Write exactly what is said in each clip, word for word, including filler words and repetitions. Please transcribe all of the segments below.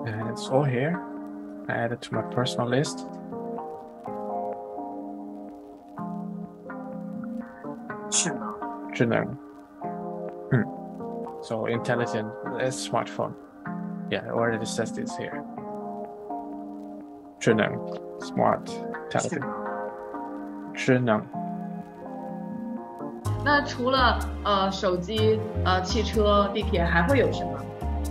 And it's all here. I added to my personal list.智能. Hmm. So intelligent, it's smartphone. Yeah, it already says this here. 智能, smart, intelligent. 智能. 那除了呃手机、呃汽车、地铁，还会有什么？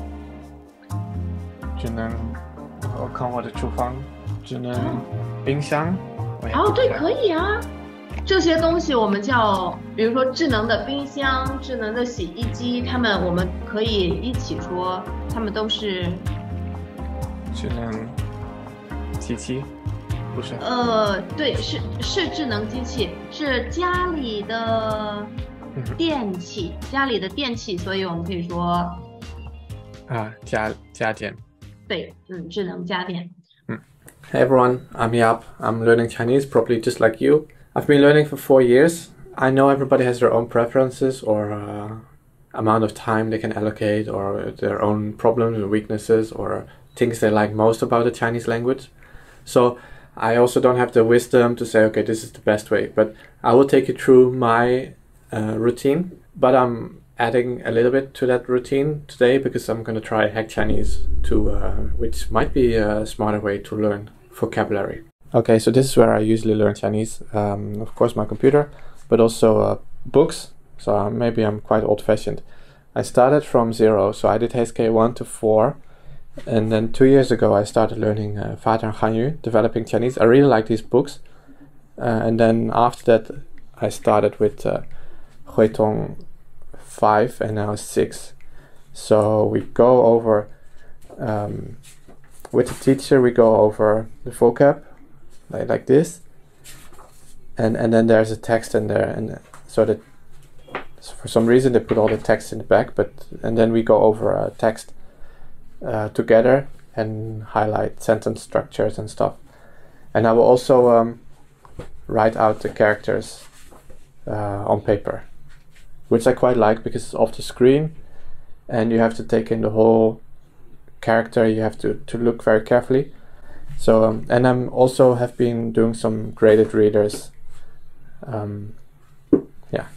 智能，我看我的厨房，智能冰箱。 哦，对，可以啊。这些东西我们叫，比如说智能的冰箱、智能的洗衣机，它们我们可以一起说，它们都是智能机器，不是？ 呃，对，是是智能机器，是家里的电器，嗯、家里的电器，所以我们可以说啊，家家电。 对，嗯，智能家电。 嗯。Hey everyone, I'm Jaap. I'm learning Chinese, probably just like you. I've been learning for four years. I know everybody has their own preferences or uh, amount of time they can allocate or their own problems and weaknesses or things they like most about the Chinese language. So I also don't have the wisdom to say, okay, this is the best way. But I will take you through my uh, routine. But I'm adding a little bit to that routine today because I'm going to try Hack Chinese, to, uh, which might be a smarter way to learn vocabulary. Okay, so this is where I usually learn Chinese. Um, of course, my computer, but also uh, books. So uh, maybe I'm quite old-fashioned. I started from zero, so I did H K one to four. And then two years ago, I started learning uh, Hanyu, developing Chinese. I really like these books. Uh, and then after that, I started with uh, Huitong five and now six. So we go over, um, with the teacher, we go over the vocab. Like, like this, and and then there's a text in there, and so that so for some reason they put all the text in the back, but and then we go over a text uh, together and highlight sentence structures and stuff. And I will also um, write out the characters uh, on paper, which I quite like because it's off the screen, and you have to take in the whole character. You have to to look very carefully. So, um, and I'm also have been doing some graded readers. Um, yeah.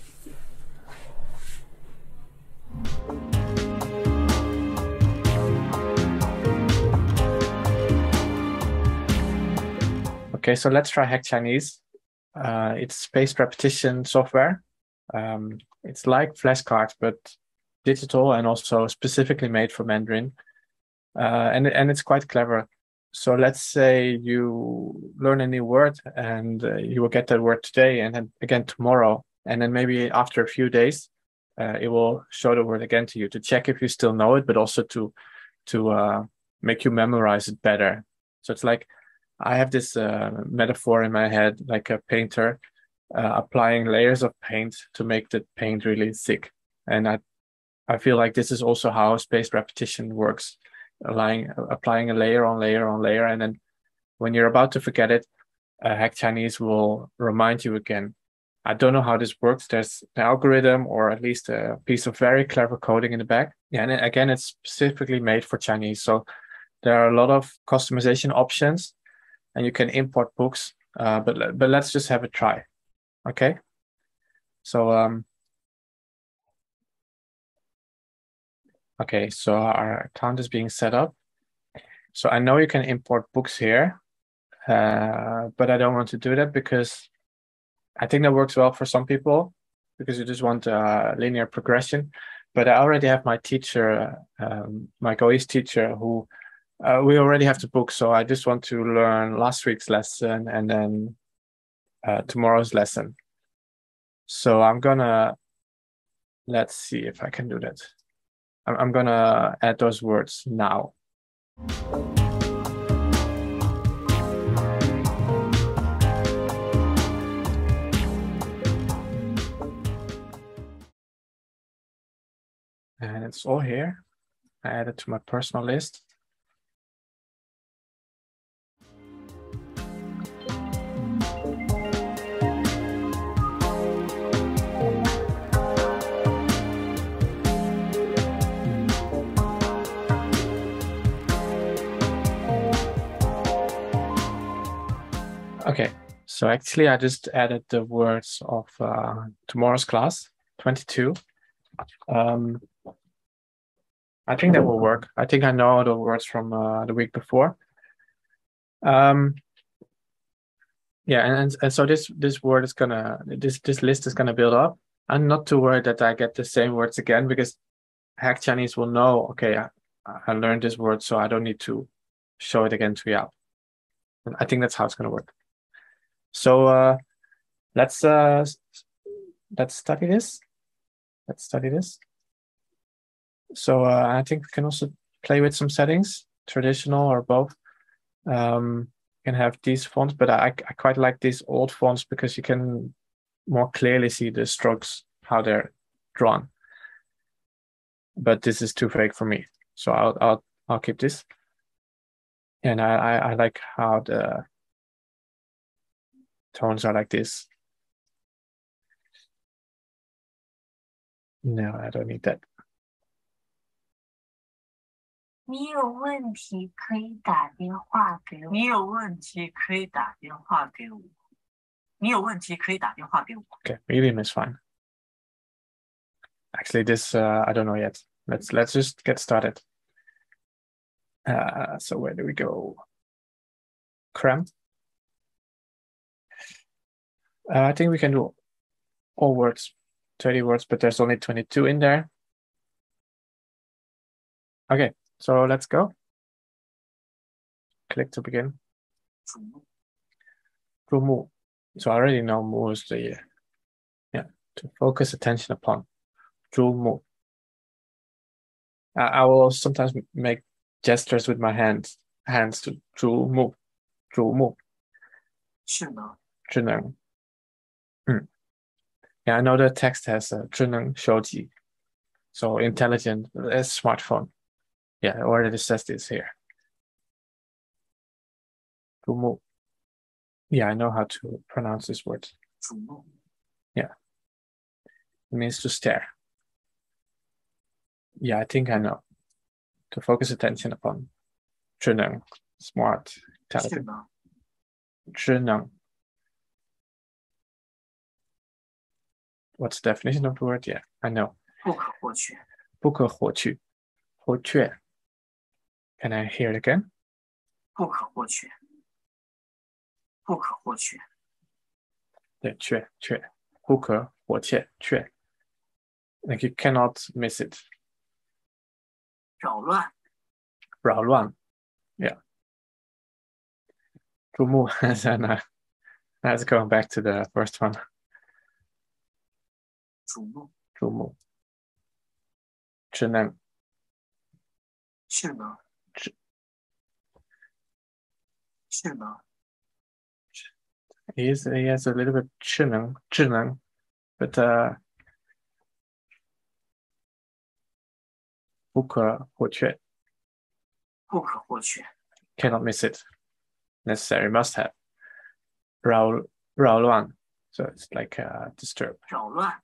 Okay, so let's try Hack Chinese. Uh, it's spaced repetition software. Um, it's like flashcards, but digital and also specifically made for Mandarin. Uh, and and it's quite clever. So let's say you learn a new word and uh, you will get that word today and then again tomorrow. And then maybe after a few days, uh, it will show the word again to you to check if you still know it, but also to to uh, make you memorize it better. So it's like, I have this uh, metaphor in my head, like a painter uh, applying layers of paint to make the paint really thick. And I, I feel like this is also how spaced repetition works. Applying, applying a layer on layer on layer, and then when you're about to forget it, uh, Hack Chinese will remind you again. I don't know how this works. There's an algorithm or at least a piece of very clever coding in the back. Yeah, and again, it's specifically made for Chinese. So there are a lot of customization options, and you can import books. Uh, but but let's just have a try. Okay. So um. Okay, so our account is being set up. So I know you can import books here, uh, but I don't want to do that because I think that works well for some people because you just want a linear progression. But I already have my teacher, um, my GoEast teacher, who uh, we already have the book. So I just want to learn last week's lesson and then uh, tomorrow's lesson. So I'm gonna, let's see if I can do that. I'm gonna add those words now. And it's all here. I added to my personal list. Okay, so actually I just added the words of uh, tomorrow's class, twenty-two. Um, I think that will work. I think I know the words from uh, the week before. Um, yeah, and, and so this this word is gonna this this list is gonna build up. I'm not too worried that I get the same words again because Hack Chinese will know. Okay, I, I learned this word, so I don't need to show it again to Jaap. And I think that's how it's gonna work. So uh, let's uh, let's study this. Let's study this. So uh, I think we can also play with some settings, traditional or both. Um, you can have these fonts, but I, I quite like these old fonts because you can more clearly see the strokes, how they're drawn. But this is too vague for me, so I'll I'll I'll keep this. And I I, I like how the tones are like this. No, I don't need that. 你有问题可以打电话给我。你有问题可以打电话给我。你有问题可以打电话给我。 Okay, medium is fine. Actually, this uh, I don't know yet. Let's let's just get started. Uh, so where do we go? Cram. Uh, I think we can do all words, thirty words, but there's only twenty-two in there. Okay, so let's go. Click to begin. 入目. So I already know mu is the, yeah, to focus attention upon. 入目. I, I will sometimes make gestures with my hands, hands to 入目, 入目. 智能. 智能. Hmm. Yeah, I know the text has a 智能手机, so intelligent, a smartphone. Yeah, it already says this here. 入目. Yeah, I know how to pronounce this word. 瞩目. Yeah. It means to stare. Yeah, I think I know. To focus attention upon. 智能, smart, intelligent. 智能. What's the definition of the word? Yeah, I know. 不可或缺. 不可或缺. 或缺. Can I hear it again? 不可或缺. 不可或缺. 对，缺缺，不可或缺缺。Like you cannot miss it. 扰乱. 扰乱. Yeah. 注目 and uh, let's go back to the first one. 瞩目. 注目. 智能. 智能. 智. 智能. He is, he has a little bit 智能, 智能, but uh, 不可或缺. 不可或缺. Cannot miss it. Necessary, must have. 扰扰乱. So it's like uh, disturb. 扰乱.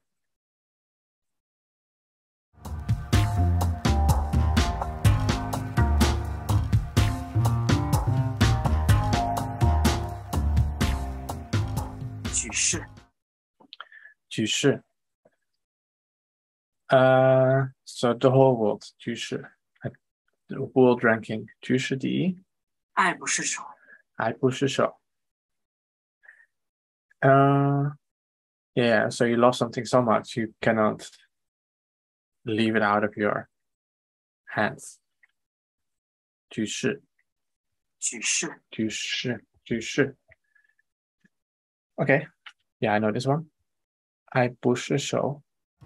举世. 举世. Uh, so the whole world, 举世. The world ranking, 举世第一. 爱不释手. 爱不释手. Uh, yeah, so you lost something so much you cannot leave it out of your hands. 举世. 举世. 举世. 举世. Okay, yeah, I know this one. 爱不释手.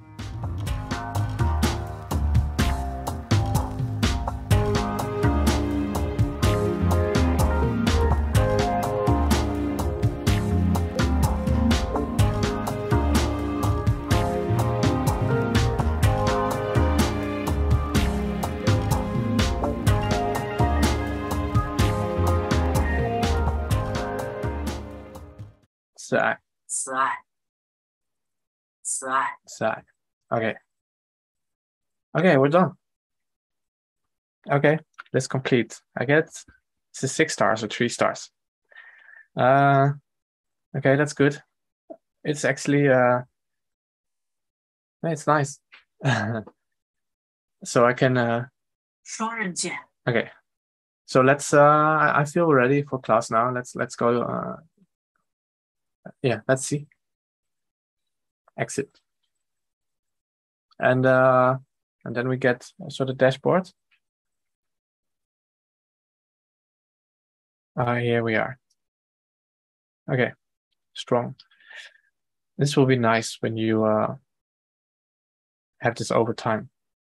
Sad. 慈爱. 慈爱. Sad. Okay. Okay, we're done. Okay, let's complete. I get this is six stars or three stars. Uh, Okay, that's good. It's actually uh, it's nice. So I can uh, 双刃剑 okay. So let's uh, I I feel ready for class now. Let's let's go. Uh, yeah, let's see. Exit. And uh, and then we get so the dashboard. Uh, here we are. Okay, strong. This will be nice when you uh, have this over time.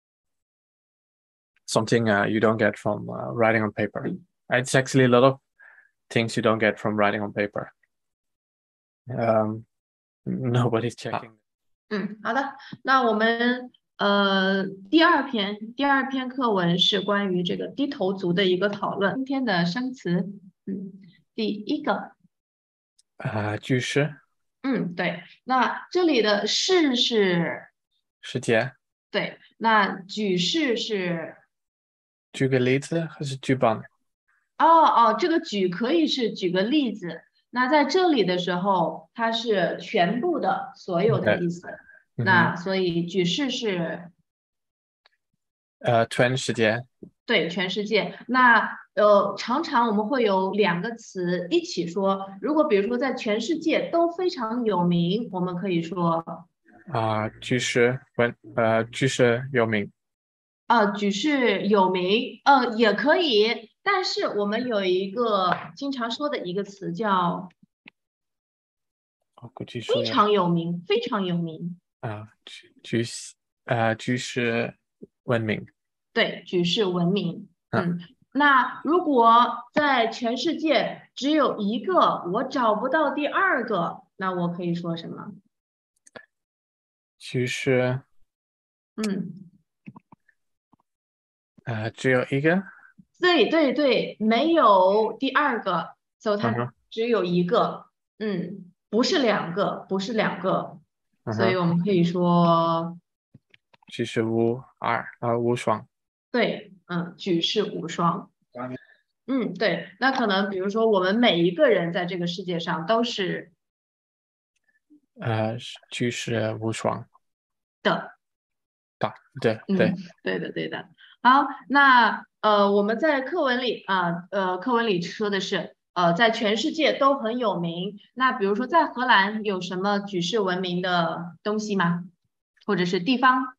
Something uh, you don't get from uh, writing on paper. It's actually a lot of things you don't get from writing on paper. Um, nobody's checking. 嗯，好的，那我们呃第二篇第二篇课文是关于这个低头族的一个讨论。今天的生词，嗯，第一个， 啊，句式， 嗯，对，那这里的是是， 时间， 对，那举式是， 举个例子还是举棒？ 哦哦，这个举可以是举个例子，那在这里的时候，它是全部的所有的意思， 嗯哼， 那所以举式是。 呃，全世界， 对，全世界。那呃，常常我们会有两个词一起说。如果比如说在全世界都非常有名，我们可以说啊，句式文，呃，句式有名， 啊，举世有名，呃，也可以。但是我们有一个经常说的一个词叫哦，句非式常有名，非常有名。 啊，句句式，呃，句式文明， 对，举世闻名。 啊嗯，那如果在全世界只有一个，我找不到第二个，那我可以说什么？ 句式， 嗯， 呃，只有一个， 对对对，没有第二个，所以它嗯哼， 只有一个。嗯，不是两个，不是两个， 嗯所以哼， 我们可以说， 句式无二，啊，无双， 对，嗯，举世无双。嗯，对，那可能比如说我们每一个人在这个世界上都是呃，句式无双， 的。 大，对对嗯，对的，对的。好，那呃，我们在课文里啊，呃，课文里说的是，呃，在全世界都很有名。那比如说在荷兰有什么举世闻名的东西吗？或者是地方？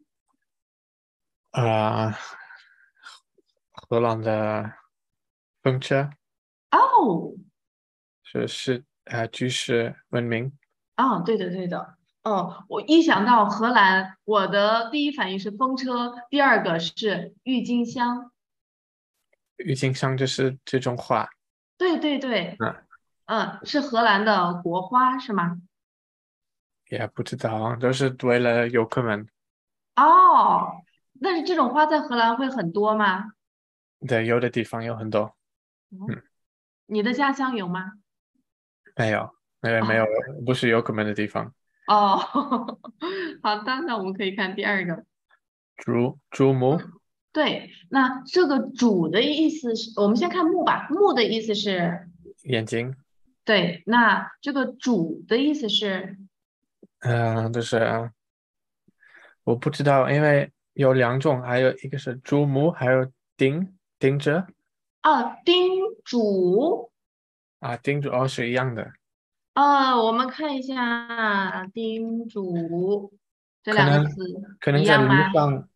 呃，荷兰的风车哦， 是是呃句式文明， 哦，对的，对的。哦，我一想到荷兰，我的第一反应是风车，第二个是郁金香。 郁金香就是这种花， 对对对， 嗯， 嗯，是荷兰的国花是吗？ 也不知道，都是为了游客们。 哦，但是这种花在荷兰会很多吗？ 对，有的地方有很多，嗯， 你的家乡有吗？ 没有，没有，没有， 哦不是游客们的地方。 哦，好的，那我们可以看第二个。 竹竹木， 对，那这个主的意思是，我们先看木吧。木的意思是， 眼睛， 对，那这个主的意思是， 嗯、就是我不知道，因为有两种，还有一个是竹木，还有钉钉着哦，叮嘱。 啊，钉着哦是一样的， 呃，我们看一下叮嘱这可能两个词可能在一样吗？ 路上，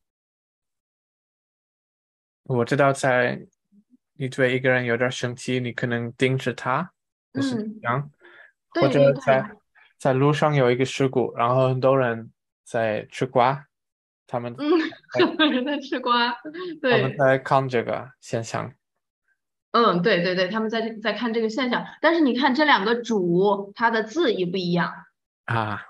我知道在你对一个人有点生气，你可能盯着他，就是这嗯， 样，或者对对对， 在在路上有一个事故，然后很多人在吃瓜，他们嗯，很多人在吃瓜， 他们对。 在看这个现象嗯，对对对，他们在在看这个现象，但是你看这两个主，它的字一不一样？ 啊，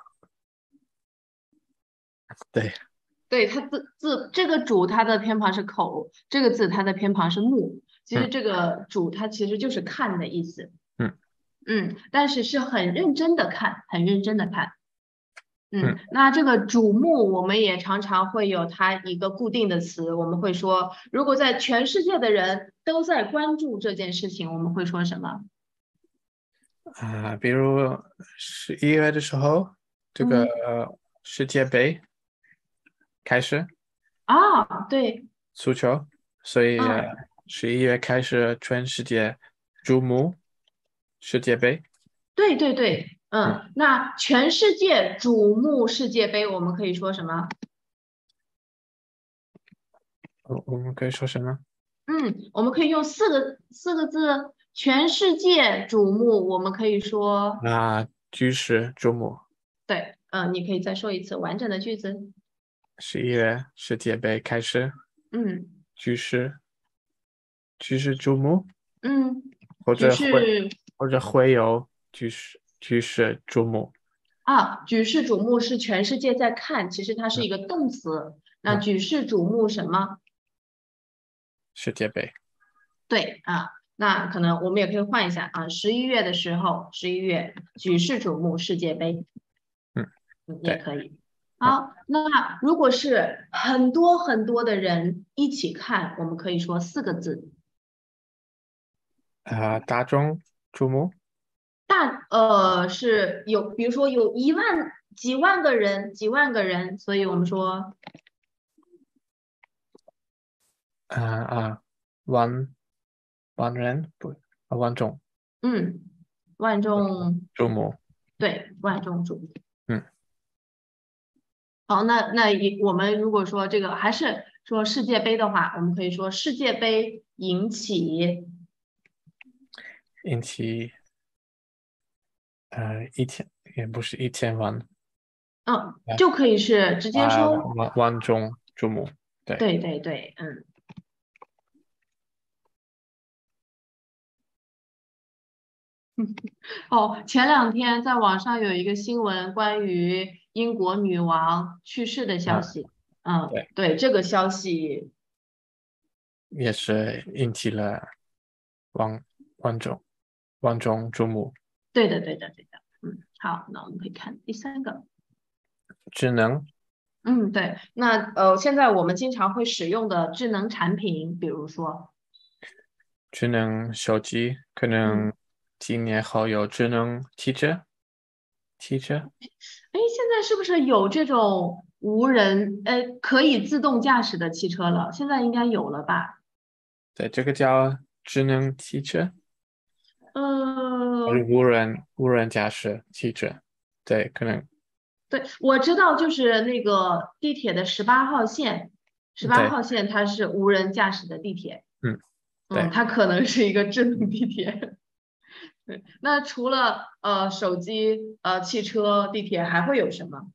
对， 对，它字字这个主它的偏旁是口，这个字它的偏旁是目。其实嗯这个主它其实就是看的意思， 嗯嗯，但是是很认真的看，很认真的看。嗯， 嗯那这个瞩目我们也常常会有它一个固定的词，我们会说，如果在全世界的人都在关注这件事情，我们会说什么？ 啊、比如十一月的时候，这个、 嗯世界杯开始啊，对， 足球，所以嗯， 十一月开始全世界瞩目世界杯。 对对对， 嗯， 嗯，那全世界瞩目世界杯，我们可以说什么？ 我我们可以说什么？ 嗯，我们可以用四个四个字，全世界瞩目，我们可以说， 啊，举世瞩目， 对，嗯，你可以再说一次完整的句子。 十一月世界杯开始， 嗯举世举世瞩目， 嗯，举或者会世或者会有举世举世瞩目。 啊，举世瞩目是全世界在看，其实它是嗯一个动词。那嗯， 举世瞩目什么？ 世界杯。 对啊，那可能我们也可以换一下啊，十一月的时候，十一月举世瞩目世界杯， 嗯， 嗯，也对。 可以。 嗯好，那如果是很多很多的人一起看，我们可以说四个字， 啊、大众瞩目。 大呃是有，比如说有一万几万个人，几万个人，所以我们说啊啊，万万人不啊万众嗯，万众瞩目。 对万众瞩目。 嗯， 好，那那一我们如果说这个还是说世界杯的话，我们可以说世界杯引起， 引起呃一千也不是一千万嗯， 啊就可以是直接啊说， 万万众瞩目。对。 对对对，嗯。哦，前两天在网上有一个新闻，关于英国女王去世的消啊， 息。嗯， 对， 对，这个消息， 也是引起了万万众万众瞩目。 对的，对的，对的。嗯，好，那我们可以看第三个。 智能嗯，对，那呃，现在我们经常会使用的智能产品，比如说， 智能手机，可嗯， 能几年后有智能汽车。汽车。 哎，现在是不是有这种无人，呃，可以自动驾驶的汽车了？现在应该有了吧？ 对，这个叫智能汽车，还是呃， 无人无人驾驶汽车？对，可能。 对，我知道，就是那个地铁的十八号线，十八对。 号线它是无人驾驶的地铁， 嗯， 嗯， 对。 它可能是一个智能地铁。对，那除了呃手机、呃汽车、地铁，还会有什么？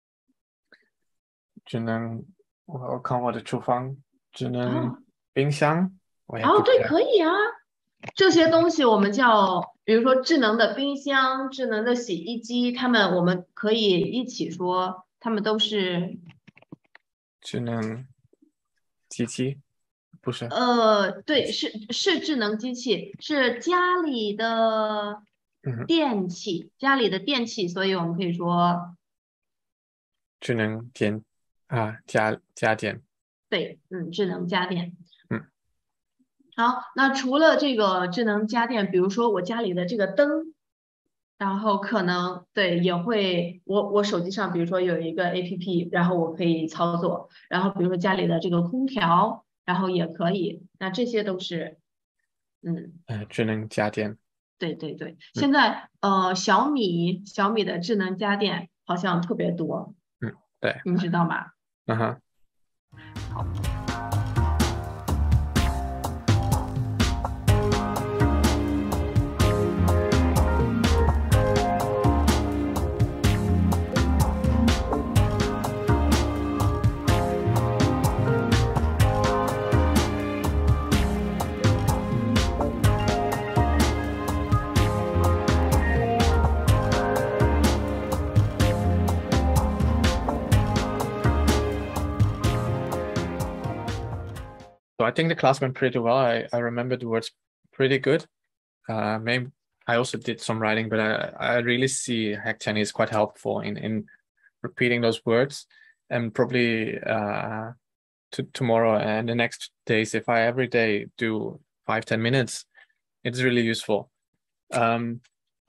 智能，我我看我的厨房，智能哦冰箱，我也哦，对， 不知道。 可以啊，这些东西我们叫，比如说智能的冰箱、智能的洗衣机，它们我们可以一起说，它们都是智能机器，不是。 呃，对，是是智能机器，是家里的嗯， 电器，家里的电器，所以我们可以说， 智能电啊家家电。 对，嗯，智能家电。 嗯好，那除了这个智能家电，比如说我家里的这个灯，然后可能对也会，我我手机上比如说有一个 A P P，然后我可以操作，然后比如说家里的这个空调，然后也可以，那这些都是，嗯。 呃智能家电。 对对对， 嗯现在呃小米小米的智能家电好像特别多， 嗯，对。 你知道吗？ 嗯哼。So I think the class went pretty well. I, I remember the words pretty good. Uh, maybe I also did some writing, but I, I really see hack Chinese quite helpful in, in repeating those words, and probably uh, to, tomorrow and the next days, if I every day do five ten minutes, it's really useful. Um,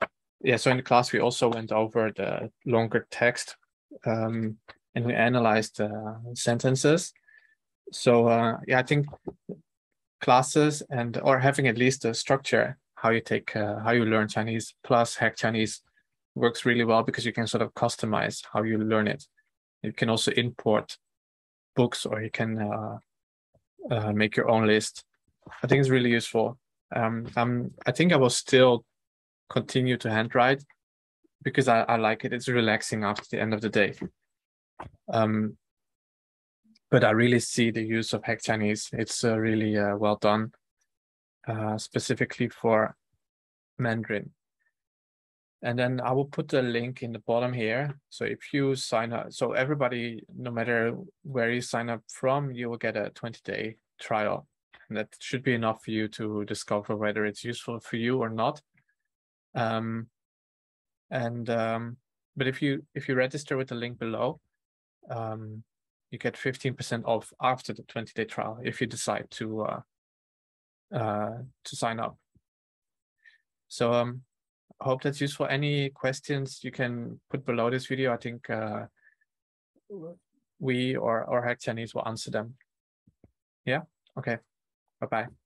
yeah, so in the class we also went over the longer text um, and we analyzed uh, sentences. So uh, yeah, I think classes and or having at least a structure how you take uh, how you learn Chinese plus Hack Chinese works really well because you can sort of customize how you learn it. You can also import books or you can uh, uh, make your own list. I think it's really useful. Um, um, I think I will still continue to handwrite because I, I like it. It's relaxing after the end of the day. Um, but I really see the use of Hack Chinese. It's uh, really uh, well done, uh, specifically for Mandarin. And then I will put the link in the bottom here. So if you sign up, so everybody, no matter where you sign up from, you will get a twenty day trial. And that should be enough for you to discover whether it's useful for you or not. Um, and um, but if you if you register with the link below, um, you get fifteen percent off after the twenty day trial if you decide to uh, uh, to sign up. So um, I hope that's useful. Any questions you can put below this video. I think uh, we or, or Hack Chinese will answer them. Yeah, okay, bye-bye.